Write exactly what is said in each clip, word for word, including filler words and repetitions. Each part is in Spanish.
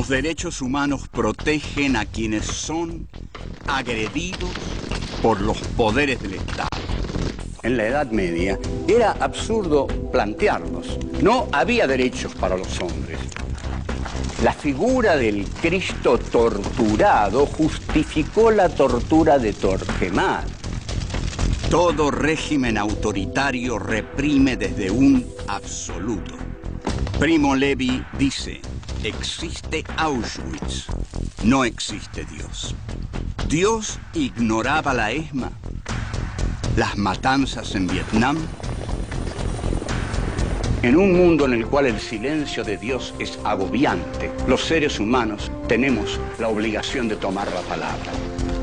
Los derechos humanos protegen a quienes son agredidos por los poderes del Estado. En la Edad Media era absurdo plantearlos. No había derechos para los hombres. La figura del Cristo torturado justificó la tortura de Torquemada. Todo régimen autoritario reprime desde un absoluto. Primo Levi dice: existe Auschwitz, no existe Dios. Dios ignoraba la ESMA, las matanzas en Vietnam. En un mundo en el cual el silencio de Dios es agobiante, los seres humanos tenemos la obligación de tomar la palabra.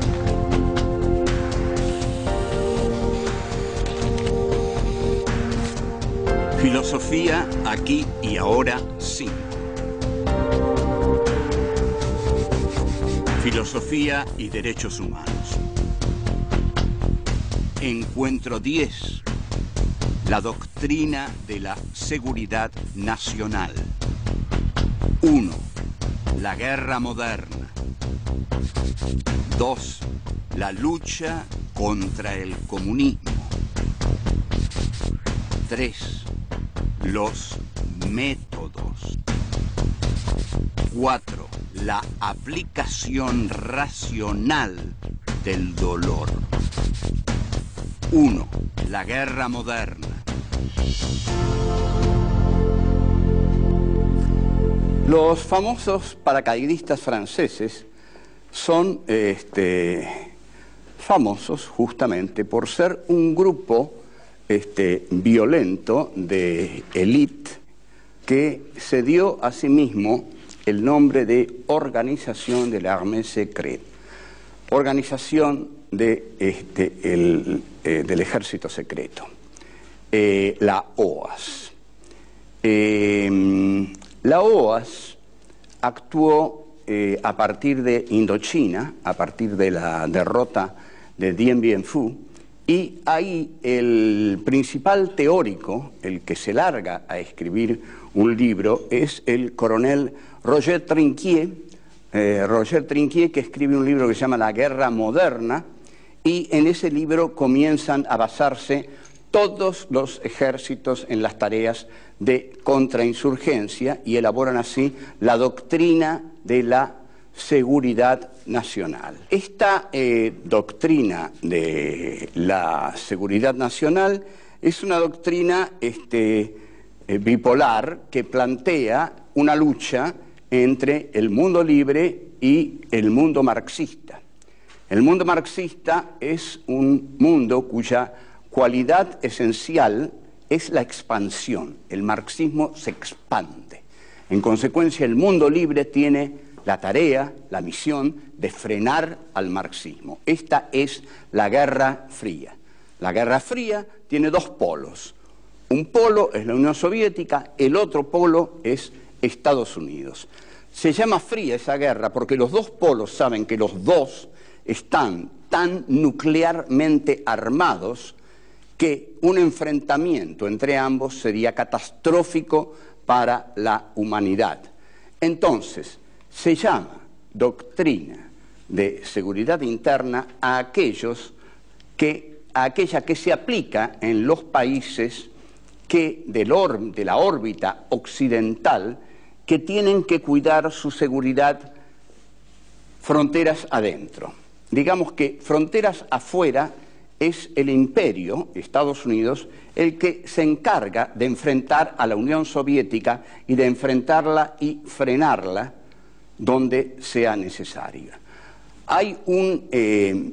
Filosofía aquí y ahora cinco. Filosofía y derechos humanos. Encuentro diez. La doctrina de la seguridad nacional. uno. La guerra moderna. dos. La lucha contra el comunismo. tres. Los métodos. cuatro. La aplicación racional del dolor. uno. La guerra moderna. Los famosos paracaidistas franceses son este, famosos justamente por ser un grupo este, violento de élite que se dio a sí mismo el nombre de Organización de l'Armée Secrète, organización de, este, el, eh, del ejército secreto, eh, la O A S. Eh, la O A S actuó eh, a partir de Indochina, a partir de la derrota de Dien Bien Phu, y ahí el principal teórico, el que se larga a escribir un libro, es el coronel Roger Trinquier, eh, Roger Trinquier, que escribe un libro que se llama La Guerra Moderna, y en ese libro comienzan a basarse todos los ejércitos en las tareas de contrainsurgencia y elaboran así la doctrina de la seguridad nacional. Esta eh, doctrina de la seguridad nacional es una doctrina este, eh, bipolar que plantea una lucha entre el mundo libre y el mundo marxista. El mundo marxista es un mundo cuya cualidad esencial es la expansión. El marxismo se expande. En consecuencia, el mundo libre tiene la tarea, la misión de frenar al marxismo. Esta es la Guerra Fría. La Guerra Fría tiene dos polos. Un polo es la Unión Soviética, el otro polo es Estados Unidos. Se llama fría esa guerra porque los dos polos saben que los dos están tan nuclearmente armados que un enfrentamiento entre ambos sería catastrófico para la humanidad. Entonces, se llama doctrina de seguridad interna a aquellos que, a aquella que se aplica en los países que del or, de la órbita occidental que tienen que cuidar su seguridad fronteras adentro. Digamos que fronteras afuera es el imperio, Estados Unidos, el que se encarga de enfrentar a la Unión Soviética y de enfrentarla y frenarla donde sea necesario. Hay un eh,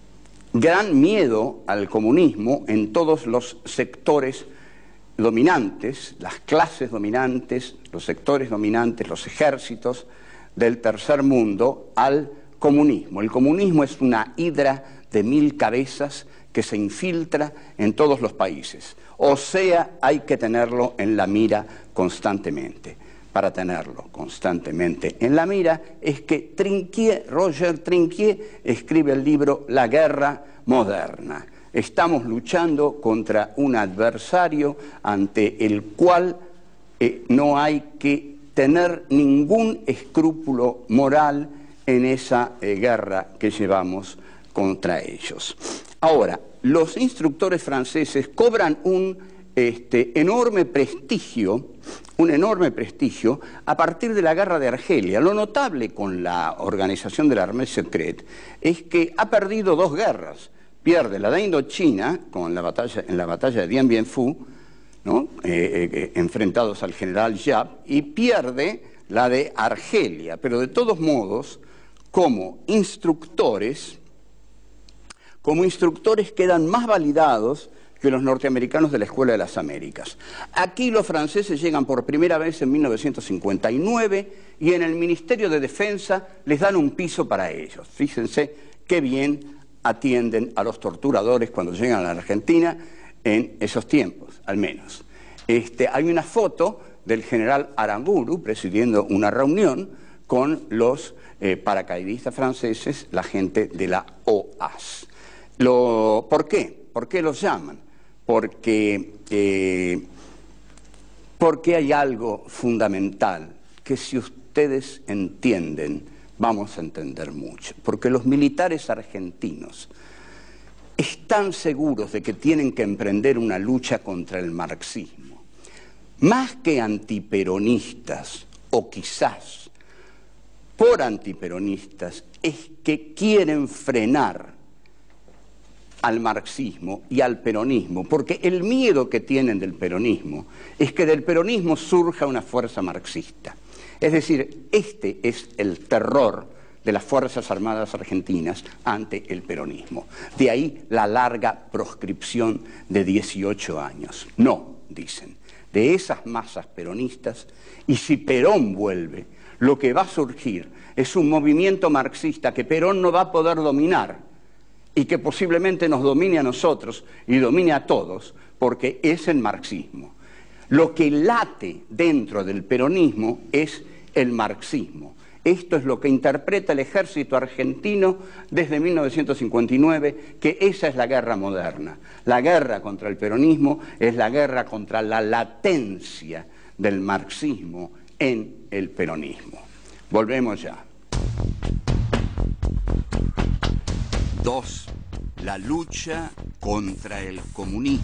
gran miedo al comunismo en todos los sectores dominantes, las clases dominantes, los sectores dominantes, los ejércitos del tercer mundo al comunismo. El comunismo es una hidra de mil cabezas que se infiltra en todos los países. O sea, hay que tenerlo en la mira constantemente. Para tenerlo constantemente en la mira es que Trinquier, Roger Trinquier escribe el libro La Guerra Moderna. Estamos luchando contra un adversario ante el cual eh, no hay que tener ningún escrúpulo moral en esa eh, guerra que llevamos contra ellos. Ahora, los instructores franceses cobran un este, enorme prestigio, un enorme prestigio a partir de la guerra de Argelia. Lo notable con la organización de la Armée Secrète es que ha perdido dos guerras. Pierde la de Indochina con la batalla, en la batalla de Dien Bien Phu, ¿no? eh, eh, enfrentados al general Giap, y pierde la de Argelia, pero de todos modos, como instructores, como instructores quedan más validados que los norteamericanos de la Escuela de las Américas. Aquí los franceses llegan por primera vez en mil novecientos cincuenta y nueve y en el Ministerio de Defensa les dan un piso para ellos. Fíjense qué bien atienden a los torturadores cuando llegan a la Argentina en esos tiempos, al menos. Este, hay una foto del general Aramburu presidiendo una reunión con los eh, paracaidistas franceses, la gente de la O A S. Lo, ¿Por qué? ¿Por qué los llaman? Porque, eh, porque hay algo fundamental que si ustedes entienden, vamos a entender mucho. Porque los militares argentinos están seguros de que tienen que emprender una lucha contra el marxismo. Más que antiperonistas, o quizás por antiperonistas, es que quieren frenar al marxismo y al peronismo, porque el miedo que tienen del peronismo es que del peronismo surja una fuerza marxista. Es decir, este es el terror de las Fuerzas Armadas Argentinas ante el peronismo. De ahí la larga proscripción de dieciocho años. No, dicen, de esas masas peronistas, y si Perón vuelve, lo que va a surgir es un movimiento marxista que Perón no va a poder dominar, y que posiblemente nos domine a nosotros y domine a todos, porque es el marxismo. Lo que late dentro del peronismo es el marxismo. Esto es lo que interpreta el ejército argentino desde mil novecientos cincuenta y nueve, que esa es la guerra moderna. La guerra contra el peronismo es la guerra contra la latencia del marxismo en el peronismo. Volvemos ya. Dos, la lucha contra el comunismo.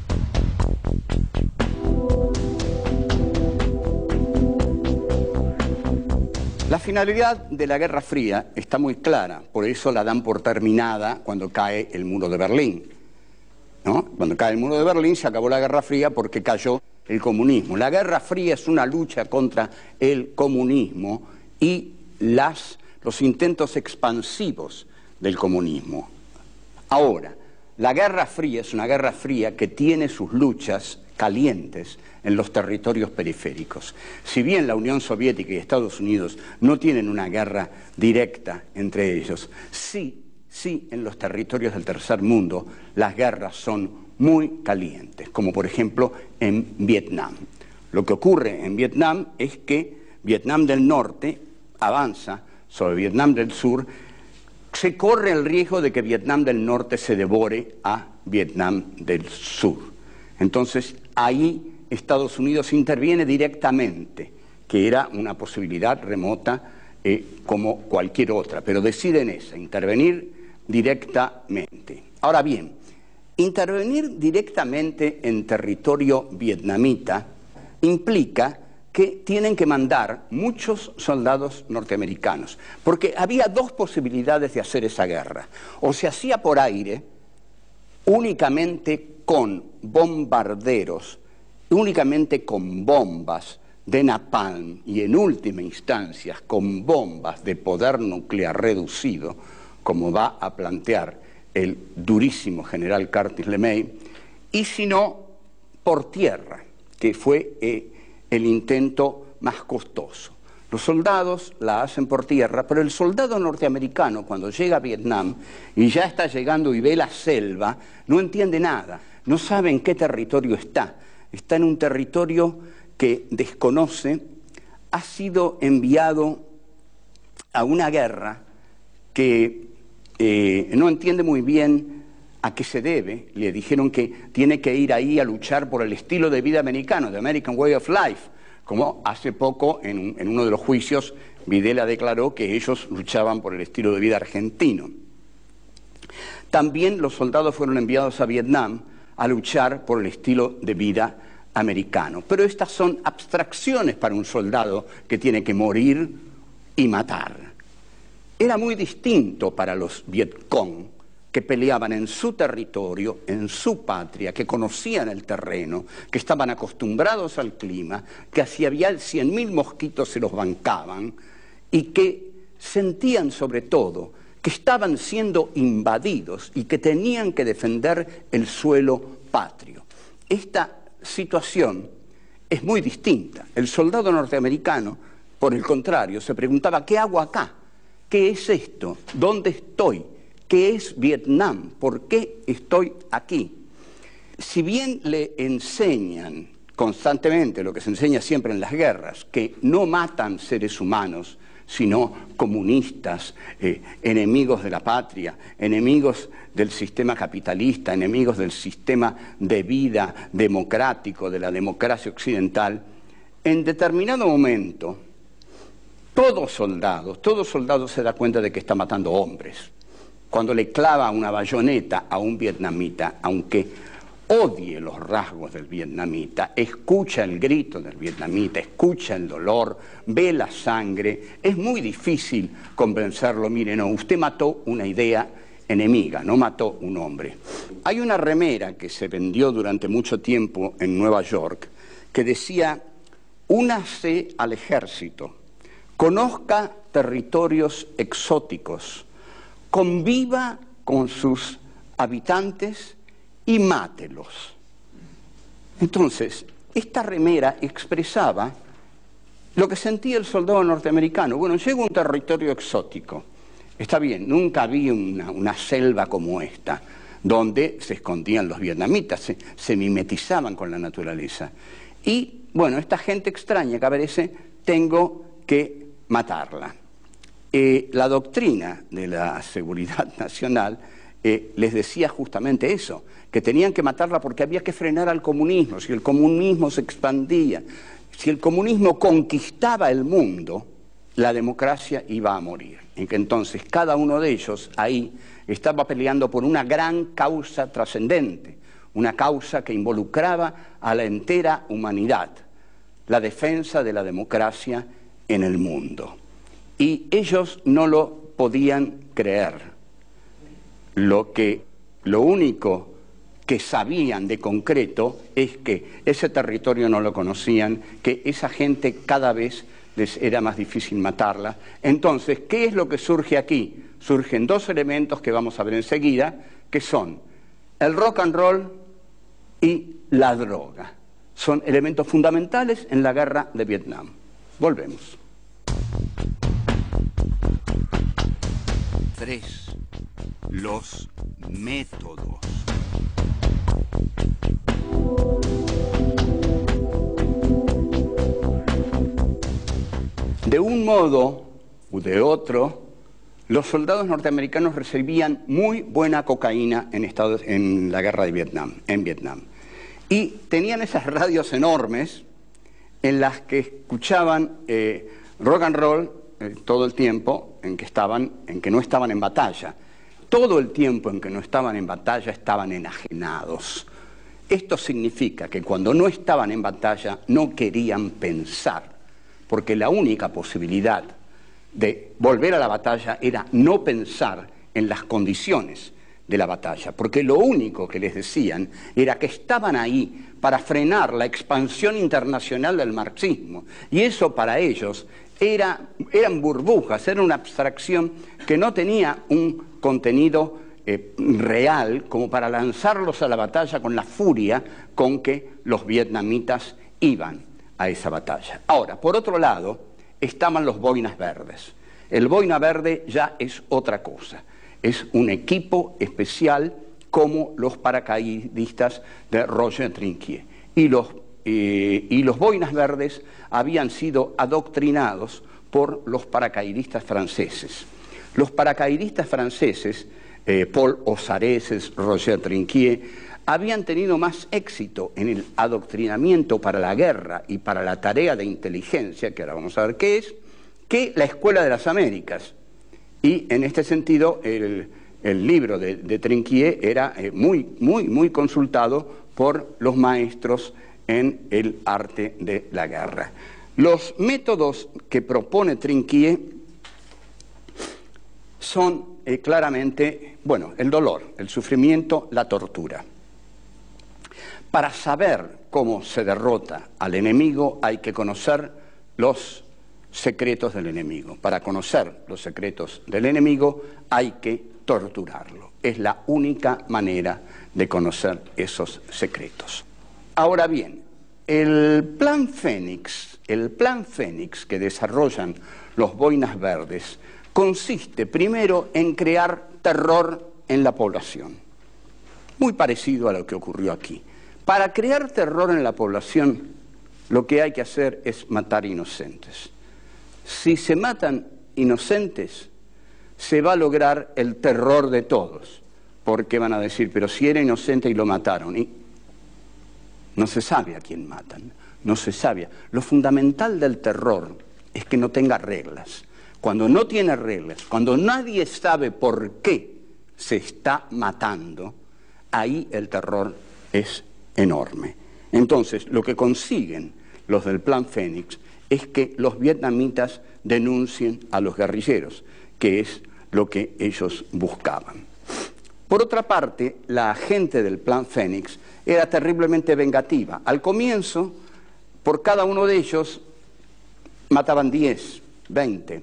La finalidad de la Guerra Fría está muy clara, por eso la dan por terminada cuando cae el muro de Berlín, ¿no? Cuando cae el muro de Berlín se acabó la Guerra Fría porque cayó el comunismo. La Guerra Fría es una lucha contra el comunismo y las, los intentos expansivos del comunismo. Ahora, la Guerra Fría es una Guerra Fría que tiene sus luchas calientes en los territorios periféricos. Si bien la Unión Soviética y Estados Unidos no tienen una guerra directa entre ellos, sí, sí en los territorios del tercer mundo las guerras son muy calientes, como por ejemplo en Vietnam. Lo que ocurre en Vietnam es que Vietnam del Norte avanza sobre Vietnam del Sur. Se corre el riesgo de que Vietnam del Norte se devore a Vietnam del Sur. Entonces, ahí Estados Unidos interviene directamente, que era una posibilidad remota eh, como cualquier otra, pero deciden esa, intervenir directamente. Ahora bien, intervenir directamente en territorio vietnamita implica que tienen que mandar muchos soldados norteamericanos, porque había dos posibilidades de hacer esa guerra. O se hacía por aire, únicamente con bombarderos, únicamente con bombas de napalm y en última instancia con bombas de poder nuclear reducido, como va a plantear el durísimo general Curtis LeMay, y si no, por tierra, que fue eh, el intento más costoso. Los soldados la hacen por tierra, pero el soldado norteamericano cuando llega a Vietnam y ya está llegando y ve la selva, no entiende nada, no sabe en qué territorio está. Está en un territorio que desconoce, ha sido enviado a una guerra que eh, no entiende muy bien a qué se debe. Le dijeron que tiene que ir ahí a luchar por el estilo de vida americano, the American Way of Life, como hace poco en, en uno de los juicios Videla declaró que ellos luchaban por el estilo de vida argentino. También los soldados fueron enviados a Vietnam a luchar por el estilo de vida americano. Pero estas son abstracciones para un soldado que tiene que morir y matar. Era muy distinto para los Vietcong, que peleaban en su territorio, en su patria, que conocían el terreno, que estaban acostumbrados al clima, que si había cien mil mosquitos se los bancaban y que sentían sobre todo que estaban siendo invadidos y que tenían que defender el suelo patrio. Esta situación es muy distinta. El soldado norteamericano, por el contrario, se preguntaba, ¿qué hago acá? ¿Qué es esto? ¿Dónde estoy? ¿Qué es Vietnam? ¿Por qué estoy aquí? Si bien le enseñan constantemente lo que se enseña siempre en las guerras, que no matan seres humanos, sino comunistas, eh, enemigos de la patria, enemigos del sistema capitalista, enemigos del sistema de vida democrático, de la democracia occidental, en determinado momento, todo soldado, todo soldado se da cuenta de que está matando hombres. Cuando le clava una bayoneta a un vietnamita, aunque odie los rasgos del vietnamita, escucha el grito del vietnamita, escucha el dolor, ve la sangre, es muy difícil convencerlo, mire, no, usted mató una idea enemiga, no mató un hombre. Hay una remera que se vendió durante mucho tiempo en Nueva York que decía, únase al ejército, conozca territorios exóticos, conviva con sus habitantes y mátelos. Entonces, esta remera expresaba lo que sentía el soldado norteamericano. Bueno, llega a un territorio exótico. Está bien, nunca había una, una selva como esta, donde se escondían los vietnamitas, se, se mimetizaban con la naturaleza. Y, bueno, esta gente extraña que aparece, tengo que matarla. Eh, la doctrina de la seguridad nacional eh, les decía justamente eso, que tenían que matarla porque había que frenar al comunismo. Si el comunismo se expandía, si el comunismo conquistaba el mundo, la democracia iba a morir. Y que entonces cada uno de ellos ahí estaba peleando por una gran causa trascendente, una causa que involucraba a la entera humanidad, la defensa de la democracia en el mundo. Y ellos no lo podían creer. Lo que, lo único que sabían de concreto es que ese territorio no lo conocían, que esa gente cada vez les era más difícil matarla. Entonces, ¿qué es lo que surge aquí? Surgen dos elementos que vamos a ver enseguida, que son el rock and roll y la droga. Son elementos fundamentales en la guerra de Vietnam. Volvemos. Tres. Los métodos. De un modo u de otro, los soldados norteamericanos recibían muy buena cocaína en, Estados, en la guerra de Vietnam, en Vietnam. Y tenían esas radios enormes en las que escuchaban eh, rock and roll eh, todo el tiempo en que, estaban, en que no estaban en batalla. Todo el tiempo en que no estaban en batalla estaban enajenados. Esto significa que cuando no estaban en batalla no querían pensar, porque la única posibilidad de volver a la batalla era no pensar en las condiciones de la batalla, porque lo único que les decían era que estaban ahí para frenar la expansión internacional del marxismo, y eso para ellos era, eran burbujas, era una abstracción que no tenía un contenido eh, real como para lanzarlos a la batalla con la furia con que los vietnamitas iban a esa batalla. Ahora, por otro lado, estaban los boinas verdes. El boina verde ya es otra cosa. Es un equipo especial como los paracaidistas de Roger Trinquier. Y los, eh, y los boinas verdes habían sido adoctrinados por los paracaidistas franceses. Los paracaidistas franceses, eh, Paul Osareses, Roger Trinquier, habían tenido más éxito en el adoctrinamiento para la guerra y para la tarea de inteligencia, que ahora vamos a ver qué es, que la Escuela de las Américas. Y en este sentido el, el libro de, de Trinquier era eh, muy, muy, muy consultado por los maestros en el arte de la guerra. Los métodos que propone Trinquier son eh, claramente, bueno, el dolor, el sufrimiento, la tortura. Para saber cómo se derrota al enemigo hay que conocer los secretos del enemigo. Para conocer los secretos del enemigo hay que torturarlo. Es la única manera de conocer esos secretos. Ahora bien, el plan Fénix, el plan Fénix que desarrollan los Boinas Verdes consiste primero en crear terror en la población, muy parecido a lo que ocurrió aquí. Para crear terror en la población, lo que hay que hacer es matar inocentes. Si se matan inocentes, se va a lograr el terror de todos, porque van a decir, pero si era inocente y lo mataron, y no se sabe a quién matan, no se sabe. Lo fundamental del terror es que no tenga reglas. Cuando no tiene reglas, cuando nadie sabe por qué se está matando, ahí el terror es enorme. Entonces, lo que consiguen los del Plan Fénix es que los vietnamitas denuncien a los guerrilleros, que es lo que ellos buscaban. Por otra parte, la gente del Plan Fénix era terriblemente vengativa. Al comienzo, por cada uno de ellos, mataban diez, veinte.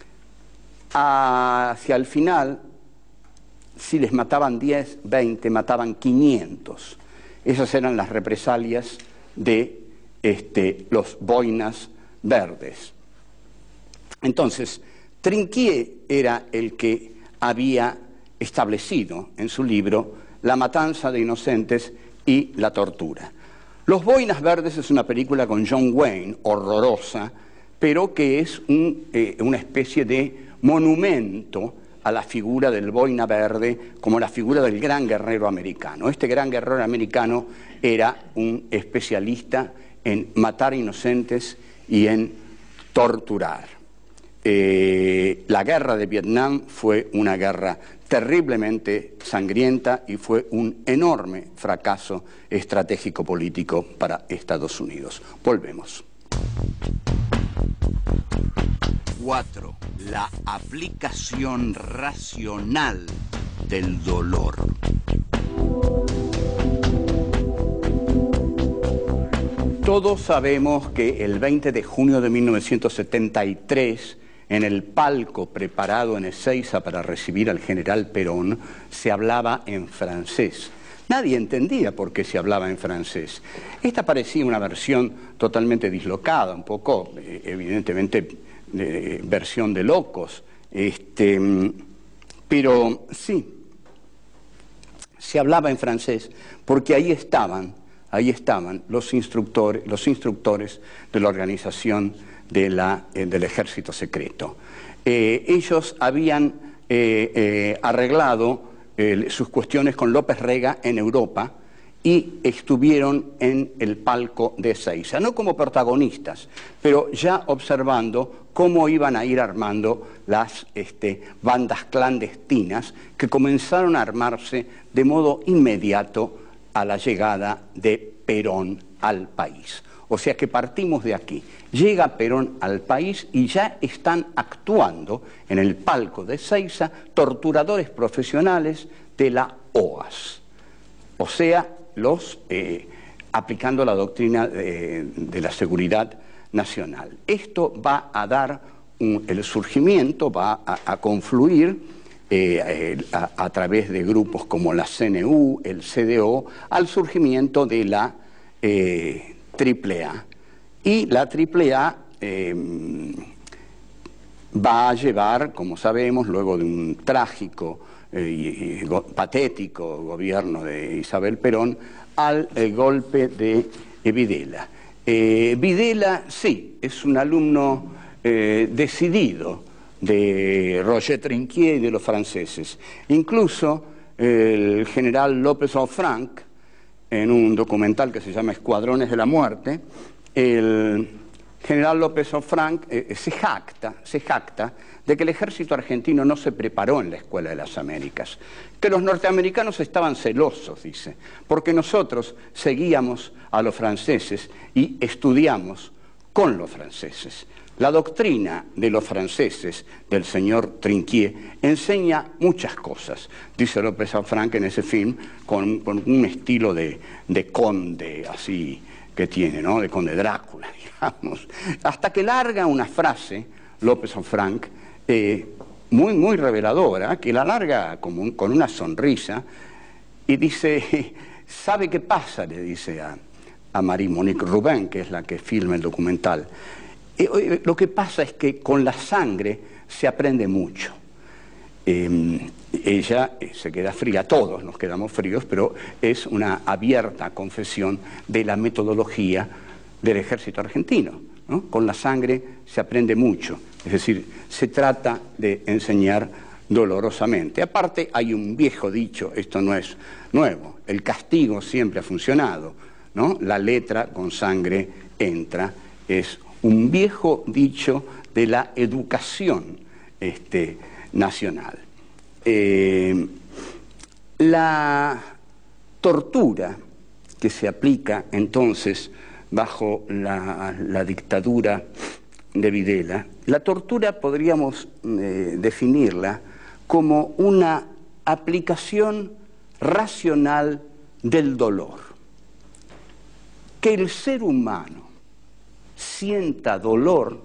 Hacia el final, si les mataban diez, veinte, mataban quinientos. Esas eran las represalias de este, los Boinas Verdes. Entonces, Trinquier era el que había establecido en su libro la matanza de inocentes y la tortura. Los Boinas Verdes es una película con John Wayne, horrorosa, pero que es un, eh, una especie de monumento a la figura del boina verde como la figura del gran guerrero americano. Este gran guerrero americano era un especialista en matar inocentes y en torturar. Eh, la guerra de Vietnam fue una guerra terriblemente sangrienta y fue un enorme fracaso estratégico político para Estados Unidos. Volvemos. cuatro. La aplicación racional del dolor. Todos sabemos que el veinte de junio de mil novecientos setenta y tres, en el palco preparado en Ezeiza para recibir al general Perón, se hablaba en francés. Nadie entendía por qué se hablaba en francés. Esta parecía una versión totalmente dislocada, un poco, eh, evidentemente, de versión de locos, este, pero sí, se hablaba en francés porque ahí estaban, ahí estaban los instructores, los instructores de la organización de la, eh, del ejército secreto. Eh, ellos habían eh, eh, arreglado eh, sus cuestiones con López Rega en Europa y estuvieron en el palco de Ezeiza, no como protagonistas, pero ya observando cómo iban a ir armando las este, bandas clandestinas que comenzaron a armarse de modo inmediato a la llegada de Perón al país. O sea que partimos de aquí. Llega Perón al país y ya están actuando en el palco de Ezeiza torturadores profesionales de la O A S. O sea, los eh, aplicando la doctrina de, de la seguridad nacional. Esto va a dar un, el surgimiento, va a, a confluir eh, eh, a, a través de grupos como la C N U, el C D O, al surgimiento de la eh, triple A. Y la triple A eh, va a llevar, como sabemos, luego de un trágico eh, y, y go, patético gobierno de Isabel Perón, al eh, golpe de eh, Videla. Eh, Videla, sí, es un alumno eh, decidido de Roger Trinquier y de los franceses. Incluso eh, el general López Offranc en un documental que se llama Escuadrones de la Muerte, el general López Ofranc eh, se jacta, se jacta de que el ejército argentino no se preparó en la Escuela de las Américas, que los norteamericanos estaban celosos, dice, porque nosotros seguíamos a los franceses y estudiamos con los franceses. La doctrina de los franceses, del señor Trinquier, enseña muchas cosas, dice López Ofranc en ese film, con, con un estilo de, de conde, así, que tiene, ¿no? De conde Drácula, digamos. Hasta que larga una frase, López Ofranc, eh, muy, muy reveladora, que la larga como un, con una sonrisa, y dice, ¿sabe qué pasa?, le dice a, a Marie-Monique Rubin, que es la que filma el documental. Eh, lo que pasa es que con la sangre se aprende mucho. Eh, ella eh, se queda fría, todos nos quedamos fríos, pero es una abierta confesión de la metodología del ejército argentino, ¿no? Con la sangre se aprende mucho, es decir, se trata de enseñar dolorosamente. Aparte hay un viejo dicho, esto no es nuevo, el castigo siempre ha funcionado, ¿no? La letra con sangre entra, es un viejo dicho de la educación este, nacional. Eh, la tortura que se aplica entonces bajo la, la dictadura de Videla, la tortura podríamos eh, definirla como una aplicación racional del dolor. Que el ser humano sienta dolor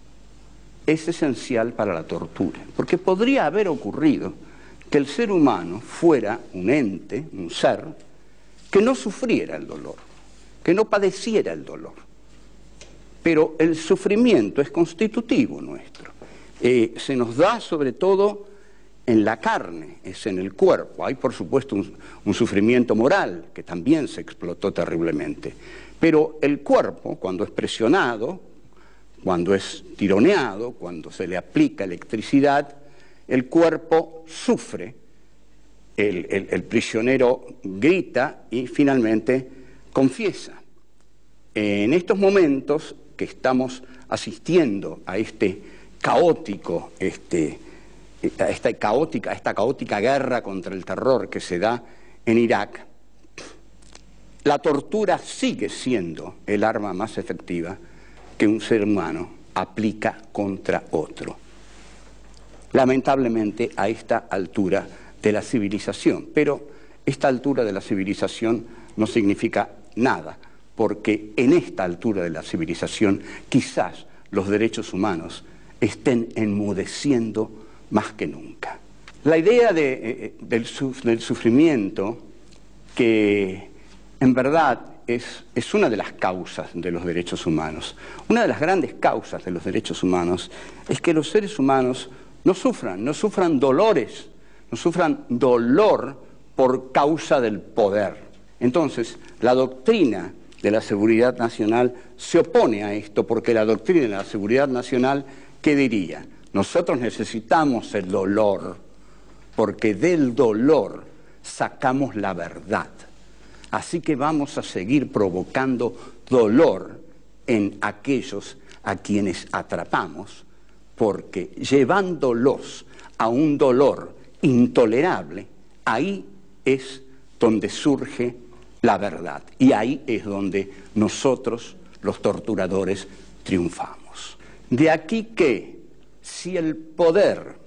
es esencial para la tortura, porque podría haber ocurrido que el ser humano fuera un ente, un ser, que no sufriera el dolor, que no padeciera el dolor. Pero el sufrimiento es constitutivo nuestro, eh, se nos da sobre todo en la carne, es en el cuerpo. Hay por supuesto un, un sufrimiento moral que también se explotó terriblemente. Pero el cuerpo, cuando es presionado, cuando es tironeado, cuando se le aplica electricidad, el cuerpo sufre, el, el, el prisionero grita y finalmente confiesa. En estos momentos que estamos asistiendo a este caótico, este, a esta caótica, a esta caótica guerra contra el terror que se da en Irak, la tortura sigue siendo el arma más efectiva que un ser humano aplica contra otro. Lamentablemente a esta altura de la civilización, pero esta altura de la civilización no significa nada, porque en esta altura de la civilización quizás los derechos humanos estén enmudeciendo más que nunca. La idea de, eh, del, suf del sufrimiento que en verdad es, es una de las causas de los derechos humanos. Una de las grandes causas de los derechos humanos es que los seres humanos no sufran, no sufran dolores, no sufran dolor por causa del poder. Entonces, la doctrina de la seguridad nacional se opone a esto, porque la doctrina de la seguridad nacional, ¿qué diría? Nosotros necesitamos el dolor, porque del dolor sacamos la verdad. Así que vamos a seguir provocando dolor en aquellos a quienes atrapamos, porque llevándolos a un dolor intolerable, ahí es donde surge la verdad. Y ahí es donde nosotros, los torturadores, triunfamos. De aquí que, si el poder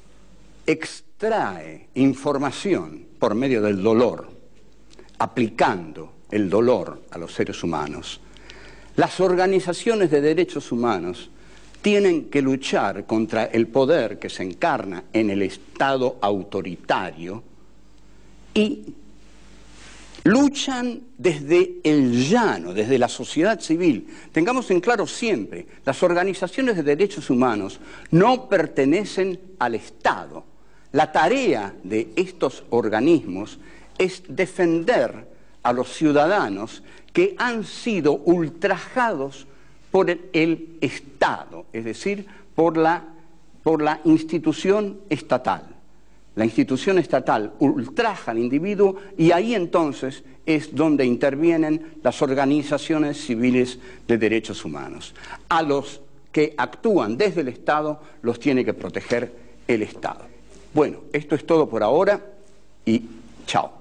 extrae información por medio del dolor, aplicando el dolor a los seres humanos, las organizaciones de derechos humanos tienen que luchar contra el poder que se encarna en el Estado autoritario y luchan desde el llano, desde la sociedad civil. Tengamos en claro siempre, las organizaciones de derechos humanos no pertenecen al Estado. La tarea de estos organismos es defender a los ciudadanos que han sido ultrajados por el, el Estado, es decir, por la, por la institución estatal. La institución estatal ultraja al individuo y ahí entonces es donde intervienen las organizaciones civiles de derechos humanos. A los que actúan desde el Estado los tiene que proteger el Estado. Bueno, esto es todo por ahora y chao.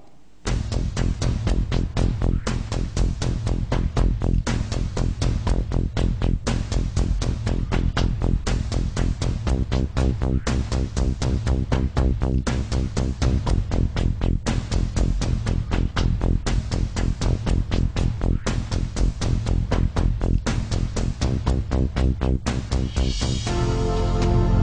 Thank you.